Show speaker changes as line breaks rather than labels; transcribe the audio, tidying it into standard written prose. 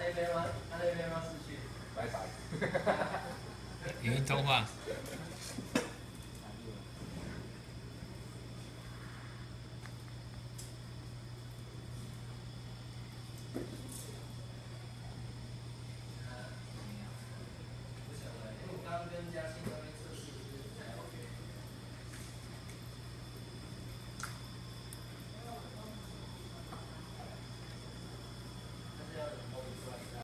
那边吗？视讯，拜拜。
语音通话。